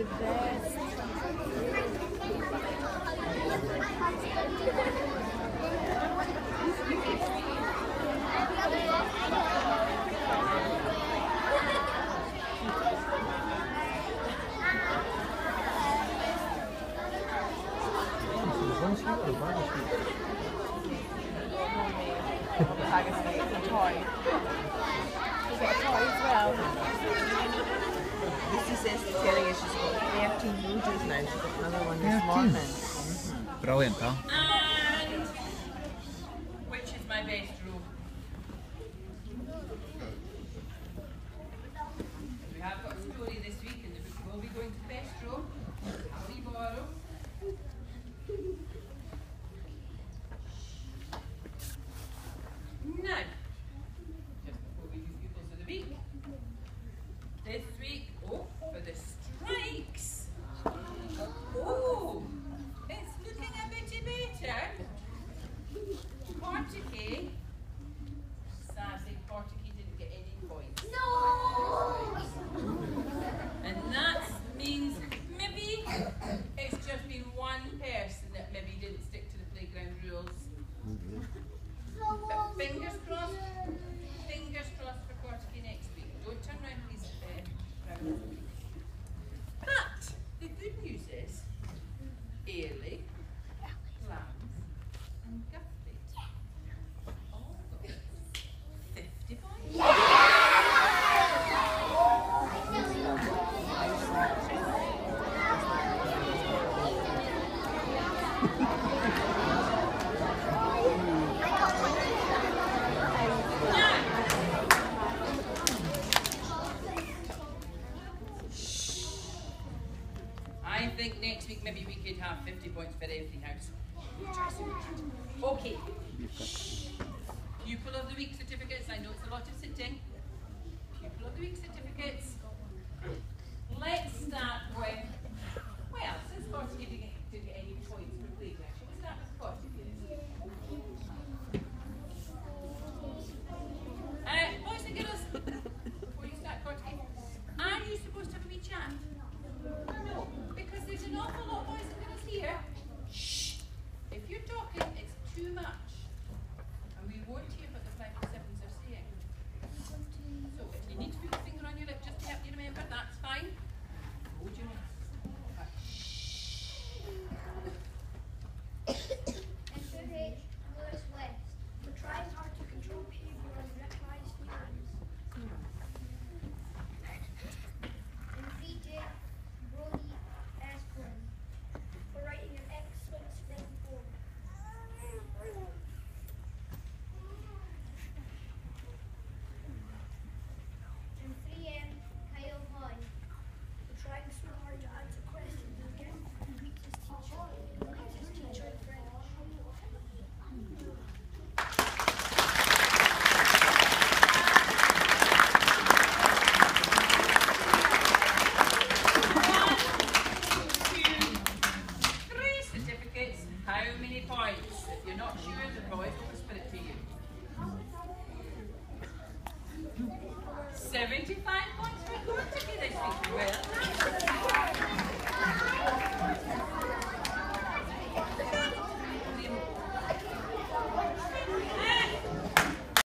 best. It's a toy. You get a toy as well. Lucy says to telling us she's got 13 noodles now. She got another one this morning. Brilliant, huh? And which is my best room? We have got a story this week and we'll be going to the best room. I'll we borrow. Now, just before we do pupils of the week, this week, for the strikes. Oh, it's looking a bit better. Portici, sadly, Portici didn't get any points. No! And that means maybe it's just been one person that maybe didn't stick to the playground rules. But fingers crossed for Portici next week. Don't turn around, please, Brown. But the good news is, Airlie, Lambs, and Guthrie all got 50 points. I think next week maybe we could have 50 points for every house. Okay. Pupil of the Week certificates. I know it's a lot of sitting. Pupil of the Week certificates.